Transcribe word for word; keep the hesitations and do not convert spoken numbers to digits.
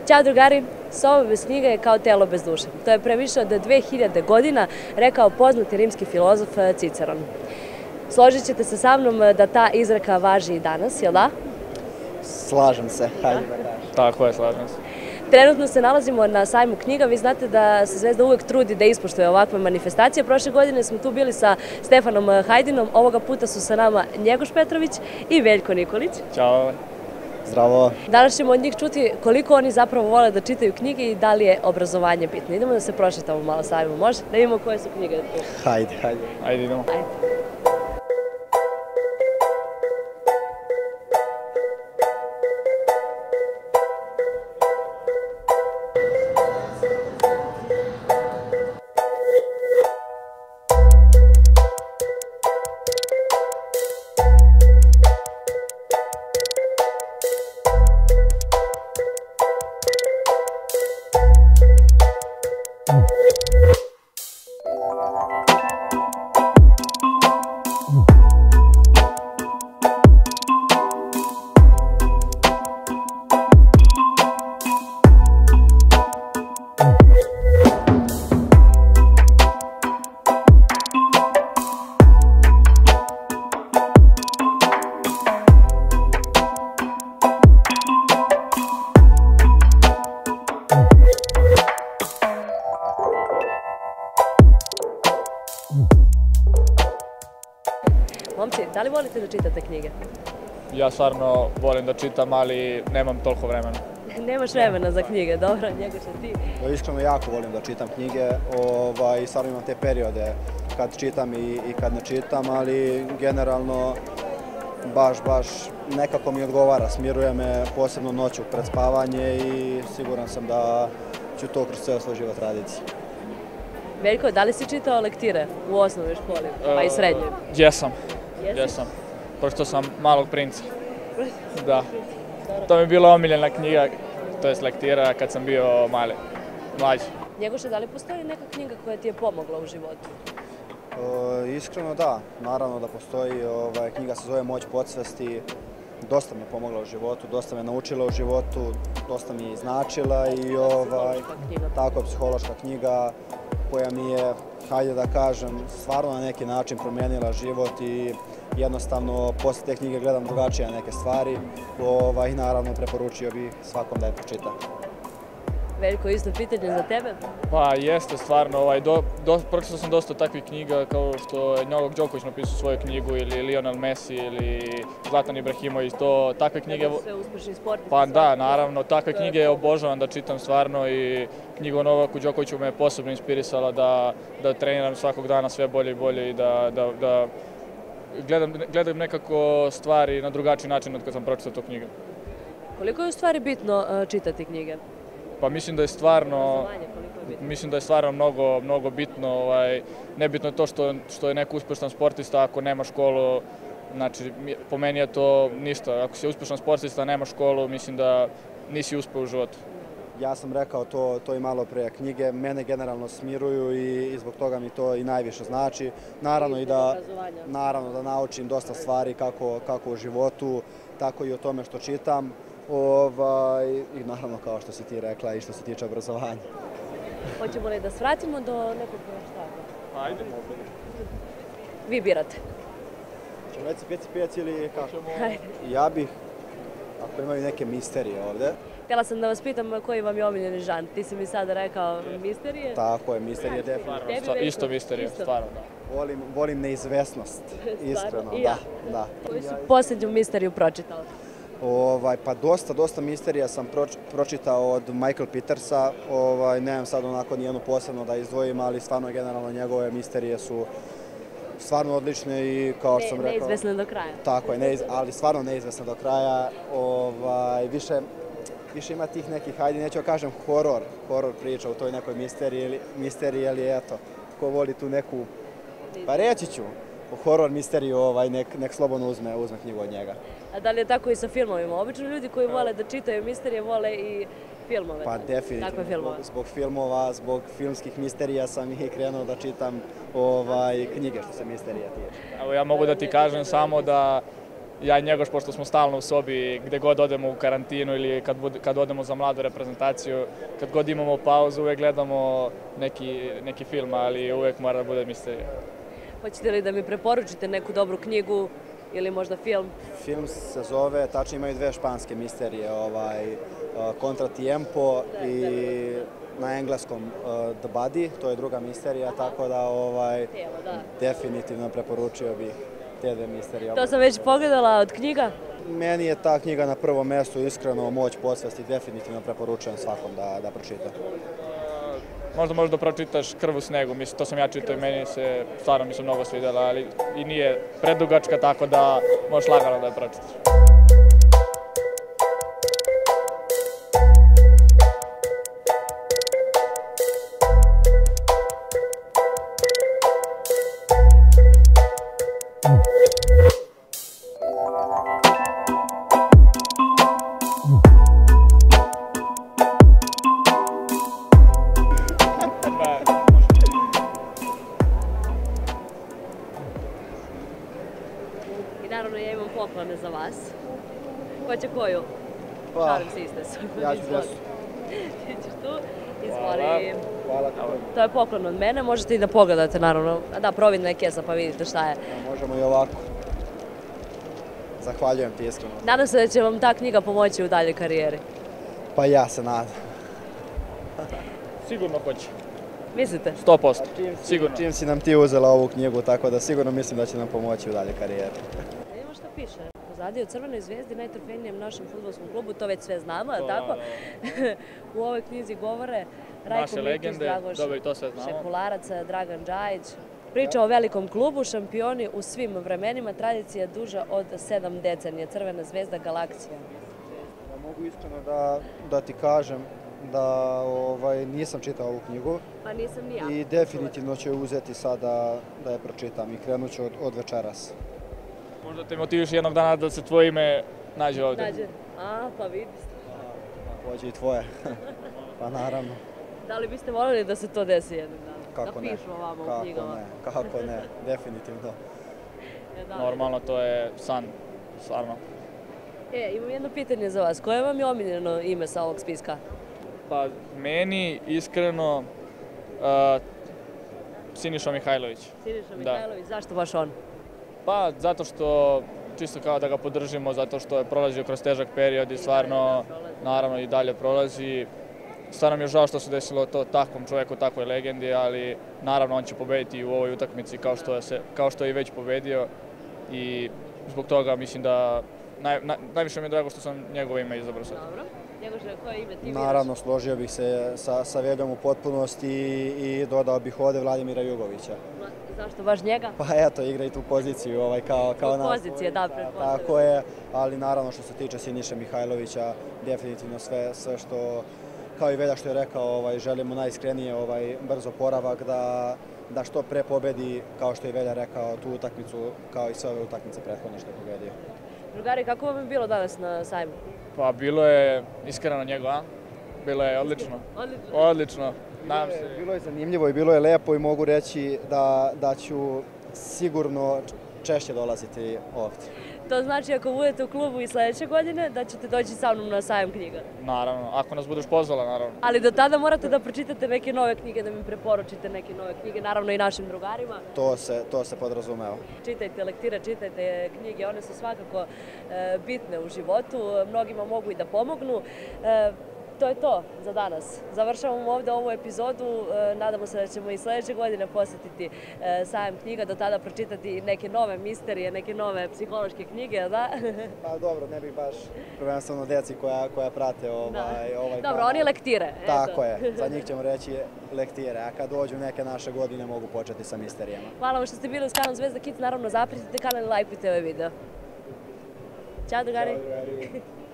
Ćao drugari, soba bez knjiga je kao telo bez duše. To je pre više od dve hiljade godina rekao poznati rimski filozof Ciceron. Složit ćete se sa mnom da ta izreka važi i danas, jel da? Slažem se, hajde da kažem. Tako je, slažem se. Trenutno se nalazimo na sajmu knjiga. Vi znate da se Zvezda uvek trudi da ispoštuje ovakve manifestacije. Prošle godine smo tu bili sa Stefanom Hajdinom. Ovoga puta su sa nama Njegoš Petrović i Veljko Nikolić. Ćao. Zdravo. Danas ćemo od njih čuti koliko oni zapravo vole da čitaju knjige i da li je obrazovanje bitno. Idemo da se prošetamo malo sajmu, može? Da vidimo koje su knjige tu. Hajde, hajde. Ajde, idemo. Ajde. Momci, da li volite da čitate knjige? Ja stvarno volim da čitam, ali nemam toliko vremena. Nemaš vremena za knjige, dobro, Njegoše, ti? Iskreno jako volim da čitam knjige, ovaj, stvarno imam te periode kad čitam i, i kad ne čitam, ali generalno baš, baš nekako mi odgovara, smiruje me posebno noću pred spavanje i siguran sam da ću to kroz ceo svoj život raditi. Veljko, da li si čitao lektire u osnovnoj školi, pa i srednjoj? Jesam. Jesam. Pročitao sam Malog princa. Da. To mi je bila omiljena knjiga, to je lektira kad sam bio mali, mlađi. Njegoše, da li postoji neka knjiga koja ti je pomogla u životu? E, iskreno da, naravno da postoji. Ovaj, knjiga se zove Moć podsvesti. Dosta mi je pomogla u životu, dosta me naučila u životu, dosta mi je značila i ovaj, tako psihološka knjiga koja mi je, hajde da kažem, stvarno na neki način promenila život i jednostavno posle te knjige gledam drugačije na neke stvari ovaj, i naravno preporučio bih svakom da je pročita. Veljko, isto pitanje za tebe? Pa jeste, stvarno, ovaj, do, do, pročitao sam dosta takvih knjiga kao što je Novak Đoković napisao svoju knjigu ili Lionel Messi ili Zlatan Ibrahimović, to takve knjige... Kada su sve uspešni sportisti. Pa da, naravno, takve knjige obožavam da čitam stvarno i knjiga o Novaku Đokoviću me posebno inspirisala da, da treniram svakog dana sve bolje i bolje i da, da, da gledam, gledam nekako stvari na drugačiji način od kad sam pročitao tu knjigu. Koliko je u stvari bitno uh, čitati knjige? Pa mislim da je stvarno, mislim da je stvarno mnogo, mnogo bitno, ovaj, nebitno je to što, što je neko uspešan sportista ako nema školu, znači po meni je to ništa, ako si uspešan sportista, nema školu, mislim da nisi uspeo u životu. Ja sam rekao to, to i malo pre, knjige mene generalno smiruju i, i zbog toga mi to i najviše znači. Naravno i da, naravno da naučim dosta stvari kako, kako u životu, tako i o tome što čitam. Ovaj, i naravno kao što si ti rekla i što se tiče obrazovanja. Hoćemo li da svratimo do nekog štaba? Ajde. Vi birate. Ćemo reći peci peci ili kako? Ajde. Ja bih, ako imaju neke misterije ovde. Htjela sam da vas pitam koji vam je omiljeni žan. Ti si mi sada rekao misterije. Tako je, misterije definitivno. Isto misterije, stvarno da. Volim, volim neizvesnost, iskreno, da, da. Koju su posljednju misteriju pročitali? Ovaj, pa dosta, dosta misterija sam proč, pročitao od Michael Petersa, ovaj, nemam sad onako nijednu posebno da izdvojim, ali stvarno generalno njegove misterije su stvarno odlične i kao što sam rekao... Neizvesne do kraja. Tako je, neiz, ali stvarno neizvesne do kraja. Ovaj, više, više ima tih nekih, hajde neću da kažem horor, horor priča u toj nekoj misteriji, misteriji ali eto, ko voli tu neku, pa reći ću, horor misteriju, ovaj, nek, nek slobodno uzme, uzme knjigu od njega. A da li je tako i sa filmovima? Obično ljudi koji vole da čitaju misterije vole i filmove. Pa definitivno, zbog filmova, zbog filmskih misterija sam i krenuo da čitam ovaj, knjige što se misterija tiče. Evo ja mogu da ti kažem samo da ja i Njegoš, pošto smo stalno u sobi, gde god odemo u karantinu ili kad, kad odemo za mladu reprezentaciju, kad god imamo pauzu, uvek gledamo neki, neki film, ali uvek mora da bude misterija. Hoćete li da mi preporučite neku dobru knjigu ili možda film? Film se zove, tačno imaju dve španske misterije, ovaj, Contra Tiempo i na engleskom The Body, to je druga misterija, tako da ovaj, definitivno preporučio bih te dve misterije. To sam već pogledala od knjiga. Meni je ta knjiga na prvom mestu, iskreno, Moć podsvesti, definitivno preporučujem svakom da, da pročita. Možda možeš da pročitaš Krv u snegu, mislim, to sam ja čitao i meni se stvarno mi se mnogo svidjela, ali i nije predugačka, tako da možeš lagano da je pročitaš. Naravno, ja imam poklone za vas. Ko će koju? Pa, šalim se iste su. Ja ću desu. Ti ćeš tu? Izvoli. Hvala. Hvala. To je poklon od mene, možete i da pogledate, naravno. Da, providna je kesa pa vidite šta je. Možemo i ovako. Zahvaljujem ti iskreno. Nadam se da će vam ta knjiga pomoći u daljoj karijeri. Pa ja se nadam. Sigurno hoće. Mislite? sto posto. Sigurno. Čim si nam ti uzela ovu knjigu, tako da sigurno mislim da će nam pomoći u daljoj karijeri. Vidimo što piše. Pozadi o Crvenoj zvezdi, najtrofejnijem našem fudbalskom klubu, to već sve znamo, ali tako? U ovoj knjizi govore Rajko Mikić, Dragoš Šekularac, Dragan Džajić. Priča o velikom klubu, šampioni u svim vremenima, tradicija duža od sedam decenija, Crvena zvezda Galaksija. Ja mogu iskreno da, da ti kažem da ovaj, nisam čitao ovu knjigu. Pa nisam ni ja. I definitivno ću uzeti sada da je pročitam i krenut ću od, od večeras. Možda te motiviš jednog dana da se tvoje ime nađe ovdje. Nađe. A, pa vidi. Hoće i tvoje. Pa naravno. Da li biste voljeli da se to desi jednog dana? Kako da ne? pišu ovamo Kako u knjigama? ne? Kako ne? Definitivno. Normalno, to je san, stvarno. E, imam jedno pitanje za vas. Koje vam je omiljeno ime sa ovog spiska? Pa, meni iskreno uh, Siniša Mihajlović. Siniša Mihajlović, da. Zašto baš on? Pa, zato što, čisto kao da ga podržimo, zato što je prolazio kroz težak period i stvarno, naravno, i dalje prolazi. Stvarno mi je žao što se desilo to takvom čoveku, takvoj legendi, ali naravno on će pobediti u ovoj utakmici kao što je, se, kao što je i već pobedio i zbog toga mislim da naj, naj, najviše mi je drago što sam njegovo ime izabrao sad. Dobro. Njegoše, koje ime ti biraš? Naravno, složio bih se sa, sa Veljom u potpunosti i, i dodao bih ovde Vladimira Jugovića. Zašto baš njega? Pa eto, igra i tu poziciju ovaj, kao, kao nas. Pozicije, da, pretpostavljam. Tako je, ali naravno što se tiče Siniše Mihajlovića, definitivno sve, sve što, kao i Velja što je rekao, ovaj, želimo najiskrenije ovaj, brzo poravak, da, da što pre pobedi, kao što je Velja rekao, tu utakmicu, kao i sve ove utakmice prethodne što je pobedio. Drugari, kako vam je bilo danas na sajmu? Pa bilo je iskreno njego, a? Bilo je odlično. Odlično. Odlično. Bilo je, bilo je zanimljivo i bilo je lepo i mogu reći da, da ću sigurno češće dolaziti ovdje. To znači ako budete u klubu i sledeće godine da ćete doći sa mnom na sajam knjiga? Naravno, ako nas budeš pozvala, naravno. Ali do tada morate da pročitate neke nove knjige, da mi preporučite neke nove knjige, naravno i našim drugarima. To se, to se podrazumeva. Čitajte lektire, čitajte knjige, one su svakako e, bitne u životu, mnogima mogu i da pomognu. E, To je to za danas. Završavamo ovde ovu epizodu. Nadamo se da ćemo i sledeće godine posjetiti sajam knjiga, do tada pročitati neke nove misterije, neke nove psihološke knjige, da? Pa dobro, ne bih baš prvenstveno deci koja, koja prate ovaj, ovaj Dobro, oni lektire. Tako je, za njih ćemo reći lektire, a kad dođu neke naše godine mogu početi sa misterijama. Hvala vam što ste bili uz kanal Zvezda Kids, naravno zapratite kanal i lajkujte ovaj video. Ćao drugari!